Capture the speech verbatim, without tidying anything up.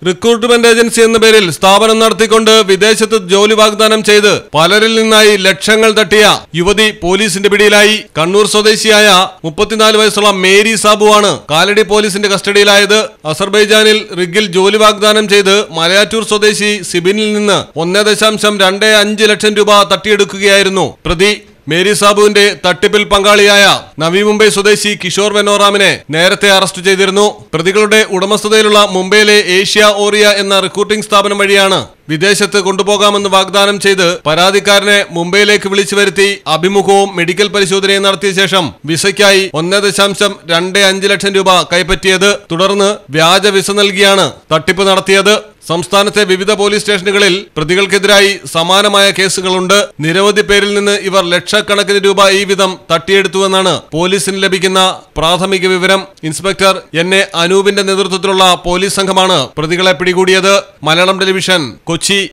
Recruitment agency എന്ന പേരിൽ സ്ഥാപനം നടത്തിക്കൊണ്ട് വിദേശത്ത് ജോലി വാഗ്ദാനം ചെയ്ത് പലരിൽ നിന്നായി ലക്ഷങ്ങൾ തട്ടിയ യുവതി പോലീസിന്റെ പിടിയിലായി. കണ്ണൂർ സ്വദേശിയായ മുപ്പത്തിനാല് വയസ്സുള്ള മേരി സാബുവാണ് കാലടി പോലീസിന്റെ കസ്റ്റഡിയിലായത്. അസർബൈജാനിൽ റിഗിൽ ജോലി വാഗ്ദാനം ചെയ്ത് മലയാറ്റൂർ സ്വദേശി സിബിനിൽ നിന്ന് ഒന്നേ ദശാംശം രണ്ട് അഞ്ച് ലക്ഷം രൂപ തട്ടിയെടുക്കുകയായിരുന്നു പ്രതി. മേരി സാബുവിന്റെ തട്ടിപ്പിൽ പങ്കാളിയായ നവി മുംബൈ സ്വദേശി കിഷോർ വെനോറാമിനെ നേരത്തെ അറസ്റ്റ് ചെയ്തിരുന്നു. പ്രതികളുടെ ഉടമസ്ഥതയിലുള്ള മുംബൈയിലെ ഏഷ്യ ഓറിയ എന്ന റിക്രൂട്ടിംഗ് സ്ഥാപനം വഴിയാണ് വിദേശത്ത് കൊണ്ടുപോകാമെന്ന് വാഗ്ദാനം ചെയ്ത് പരാതിക്കാരനെ മുംബൈയിലേക്ക് വിളിച്ചു വരുത്തി അഭിമുഖവും മെഡിക്കൽ പരിശോധനയും നടത്തിയ ശേഷം വിസയ്ക്കായി ഒന്നേ ദശാംശം രണ്ട് അഞ്ച് ലക്ഷം രൂപ കൈപ്പറ്റിയത്. തുടർന്ന് വ്യാജ വിസ നൽകിയാണ് തട്ടിപ്പ് നടത്തിയത്. സംസ്ഥാനത്തെ വിവിധ പോലീസ് സ്റ്റേഷനുകളിൽ പ്രതികൾക്കെതിരായി സമാനമായ കേസുകളുണ്ട്. നിരവധി പേരിൽ നിന്ന് ഇവർ ലക്ഷക്കണക്കിന് രൂപ ഈ വിധം തട്ടിയെടുത്തുവെന്നാണ് പോലീസിന് ലഭിക്കുന്ന പ്രാഥമിക വിവരം. ഇൻസ്പെക്ടർ എൻ എ അനൂപിന്റെ നേതൃത്വത്തിലുള്ള പോലീസ് സംഘമാണ് പ്രതികളെ പിടികൂടിയത്. മലയാളം ടെലിവിഷൻ, കൊച്ചി.